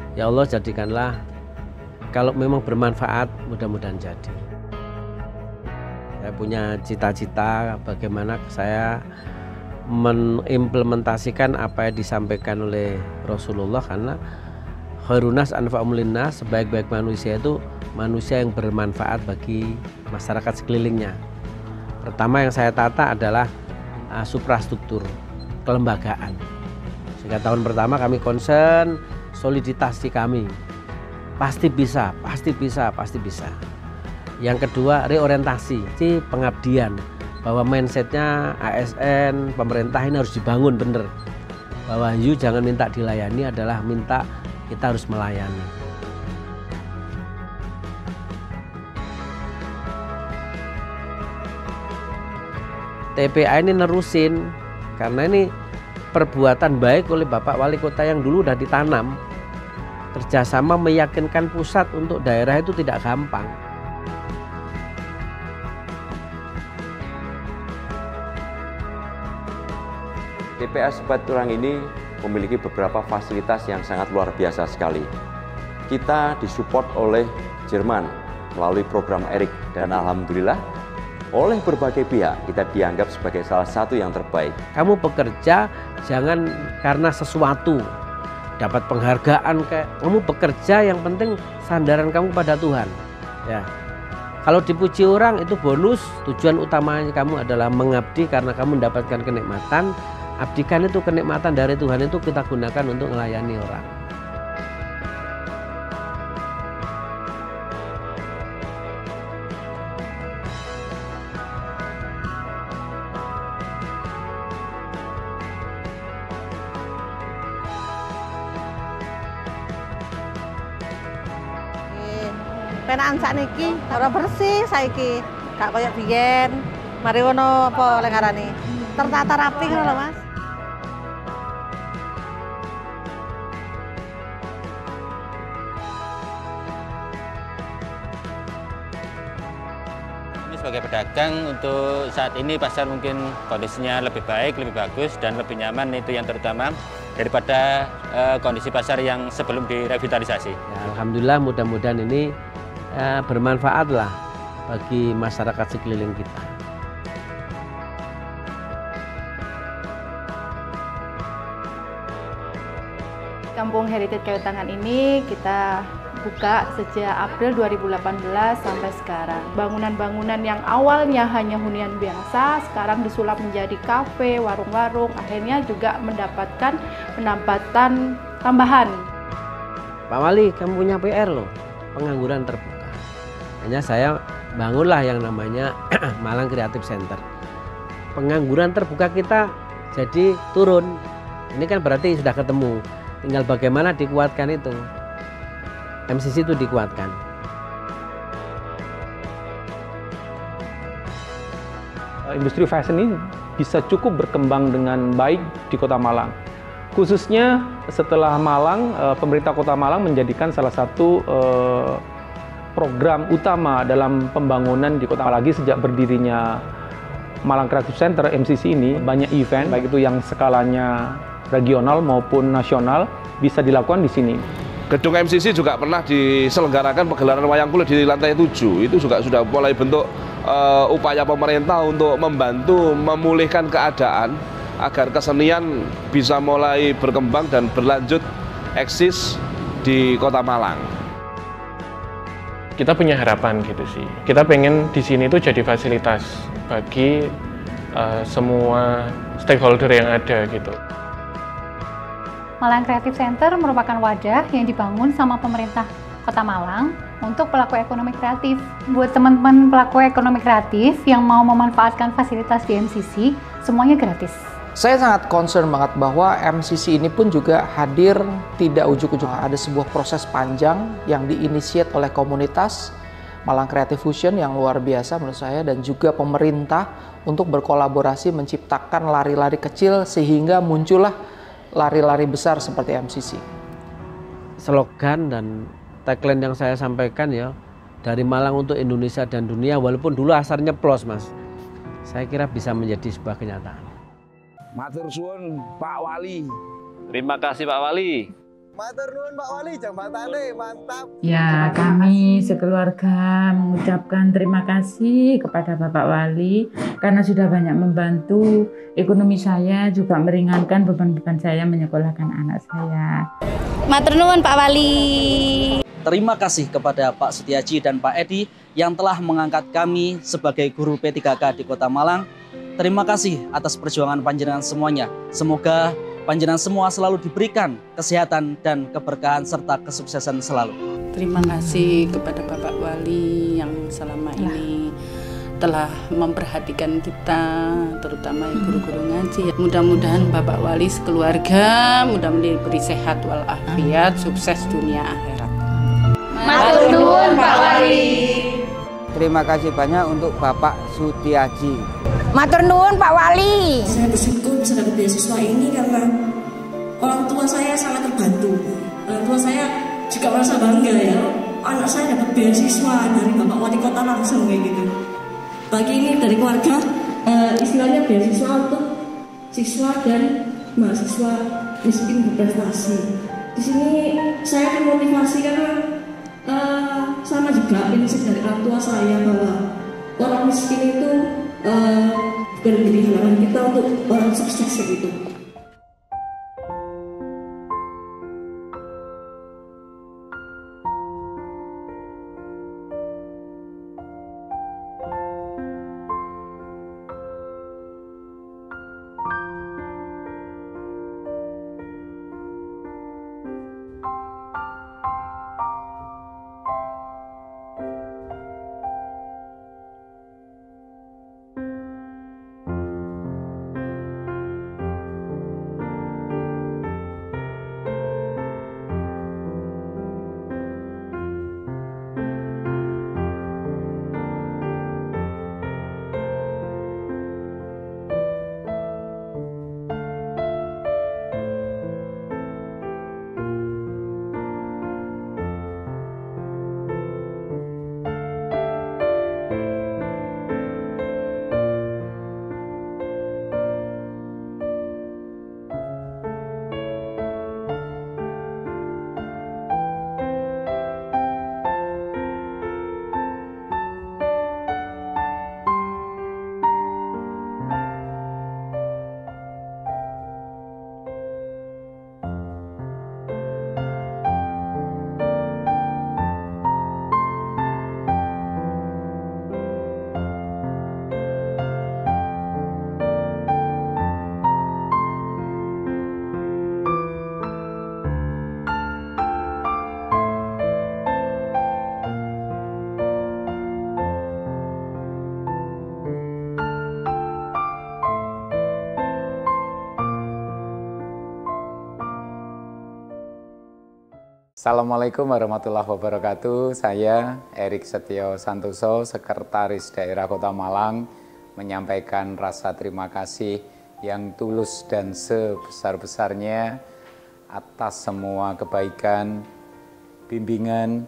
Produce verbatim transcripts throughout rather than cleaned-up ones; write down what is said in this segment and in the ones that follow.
Ya Allah, jadikanlah kalau memang bermanfaat, mudah-mudahan jadi. Saya punya cita-cita bagaimana saya mengimplementasikan apa yang disampaikan oleh Rasulullah, karena khairunas anfa'um linnas, sebaik-baik manusia itu manusia yang bermanfaat bagi masyarakat sekelilingnya. Pertama yang saya tata adalah uh, suprastruktur, kelembagaan. Sehingga tahun pertama kami concern soliditas kami. Pasti bisa, pasti bisa, pasti bisa. Yang kedua, reorientasi, si pengabdian, bahwa mindsetnya A S N, pemerintah ini harus dibangun bener. Bahwa you jangan minta dilayani, adalah minta kita harus melayani. T P A ini nerusin, karena ini perbuatan baik oleh Bapak Wali Kota yang dulu udah ditanam. Kerjasama meyakinkan pusat untuk daerah itu tidak gampang. T P A Sepaturang ini memiliki beberapa fasilitas yang sangat luar biasa sekali. Kita disupport oleh Jerman melalui program E R I C, dan alhamdulillah oleh berbagai pihak kita dianggap sebagai salah satu yang terbaik. Kamu bekerja jangan karena sesuatu, dapat penghargaan kayak kamu bekerja, yang penting sandaran kamu pada Tuhan. Ya. Kalau dipuji orang itu bonus, tujuan utamanya kamu adalah mengabdi karena kamu mendapatkan kenikmatan. Abdikan itu kenikmatan dari Tuhan, itu kita gunakan untuk melayani orang. Penaan sakniki ora bersih saiki, gak koyo biyen. Mari ngono apa lek ngarani? Tertata rapi ngono lho, Mas. Sebagai pedagang, untuk saat ini pasar mungkin kondisinya lebih baik, lebih bagus, dan lebih nyaman, itu yang terutama daripada uh, kondisi pasar yang sebelum direvitalisasi. Ya, alhamdulillah, mudah-mudahan ini uh, bermanfaat lah bagi masyarakat sekeliling kita. Kampung Heritage Kayu Tangan ini kita buka sejak April dua ribu delapan belas sampai sekarang. Bangunan-bangunan yang awalnya hanya hunian biasa, sekarang disulap menjadi kafe, warung-warung, akhirnya juga mendapatkan pendapatan tambahan. Pak Wali, kamu punya P R loh, pengangguran terbuka. Hanya saya bangunlah yang namanya Malang Creative Center. Pengangguran terbuka kita jadi turun. Ini kan berarti sudah ketemu. Tinggal bagaimana dikuatkan itu. M C C itu dikuatkan. Industri fashion ini bisa cukup berkembang dengan baik di Kota Malang. Khususnya setelah Malang, pemerintah Kota Malang menjadikan salah satu program utama dalam pembangunan di Kota Malang. Lagi sejak berdirinya Malang Creative Center M C C ini, banyak event, baik itu yang skalanya regional maupun nasional, bisa dilakukan di sini. Gedung M C C juga pernah diselenggarakan pegelaran wayang kulit di lantai tujuh. Itu juga sudah mulai bentuk uh, upaya pemerintah untuk membantu memulihkan keadaan agar kesenian bisa mulai berkembang dan berlanjut eksis di Kota Malang. Kita punya harapan gitu sih. Kita pengen di sini itu jadi fasilitas bagi uh, semua stakeholder yang ada gitu. Malang Creative Center merupakan wadah yang dibangun sama pemerintah Kota Malang untuk pelaku ekonomi kreatif. Buat teman-teman pelaku ekonomi kreatif yang mau memanfaatkan fasilitas di M C C, semuanya gratis. Saya sangat concern banget bahwa M C C ini pun juga hadir tidak ujuk-ujuk. Ada sebuah proses panjang yang diinisiat oleh komunitas Malang Creative Fusion yang luar biasa menurut saya, dan juga pemerintah untuk berkolaborasi menciptakan lari-lari kecil sehingga muncullah lari-lari besar seperti M C C. Slogan dan tagline yang saya sampaikan ya, dari Malang untuk Indonesia dan dunia, walaupun dulu asarnya nyeplos Mas, saya kira bisa menjadi sebuah kenyataan. Matur suwun Pak Wali. Terima kasih Pak Wali. Matur nuwun Pak Wali, jambatane mantap. Ya, kami sekeluarga mengucapkan terima kasih kepada Bapak Wali karena sudah banyak membantu ekonomi saya, juga meringankan beban-beban saya menyekolahkan anak saya. Matur nuwun Pak Wali. Terima kasih kepada Pak Sutiaji dan Pak Edi yang telah mengangkat kami sebagai guru P tiga K di Kota Malang. Terima kasih atas perjuangan panjenengan semuanya. Semoga panjenengan semua selalu diberikan kesehatan dan keberkahan serta kesuksesan selalu. Terima kasih kepada Bapak Wali yang selama ini telah memperhatikan kita, terutama guru-guru ngaji. Mudah-mudahan Bapak Wali sekeluarga mudah-mudahan diberi sehat walafiat, sukses dunia akhirat. Matur nuwun Pak Wali. Terima kasih banyak untuk Bapak Sutiaji. Matur nuwun Pak Wali. Saya bersyukur bisa dapat beasiswa ini karena orang tua saya sangat terbantu. Orang tua saya juga merasa bangga ya, anak saya dapat beasiswa dari Bapak Wali Kota langsung kayak gitu. Bagi ini dari keluarga, uh, istilahnya beasiswa untuk siswa dan mahasiswa miskin berprestasi. Di sini saya termotivasi karena uh, sama juga prinsip dari orang tua saya bahwa orang miskin itu uh, bukan menjadi halangan kita untuk orang sukses gitu. Assalamualaikum warahmatullahi wabarakatuh. Saya Erik Setio Santoso, Sekretaris Daerah Kota Malang, menyampaikan rasa terima kasih yang tulus dan sebesar-besarnya atas semua kebaikan, bimbingan,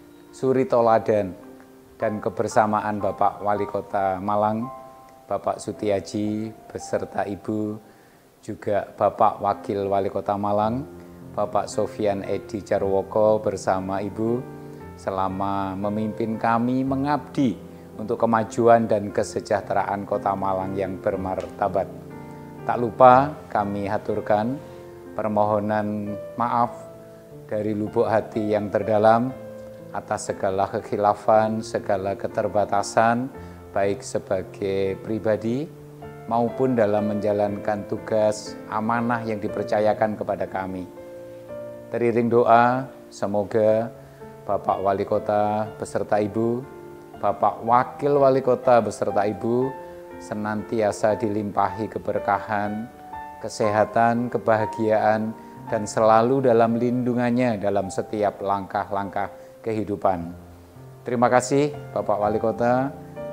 suri toladan, dan kebersamaan Bapak Wali Kota Malang, Bapak Sutiaji beserta Ibu, juga Bapak Wakil Wali Kota Malang, Bapak Sofyan Edi Jarwoko bersama Ibu selama memimpin kami mengabdi untuk kemajuan dan kesejahteraan Kota Malang yang bermartabat. Tak lupa kami haturkan permohonan maaf dari lubuk hati yang terdalam atas segala kekhilafan, segala keterbatasan, baik sebagai pribadi maupun dalam menjalankan tugas amanah yang dipercayakan kepada kami. Teriring doa, semoga Bapak Wali Kota beserta Ibu, Bapak Wakil Wali Kota beserta Ibu, senantiasa dilimpahi keberkahan, kesehatan, kebahagiaan, dan selalu dalam lindungannya dalam setiap langkah-langkah kehidupan. Terima kasih Bapak Wali Kota,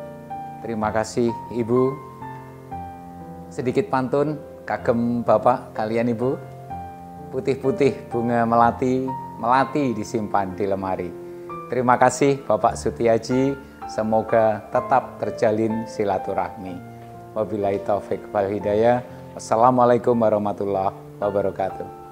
terima kasih Ibu. Sedikit pantun, kagem Bapak kalian Ibu. Putih-putih bunga melati, melati disimpan di lemari. Terima kasih Bapak Sutiaji, semoga tetap terjalin silaturahmi. Wabillahi taufik wal hidayah. Wassalamualaikum warahmatullahi wabarakatuh.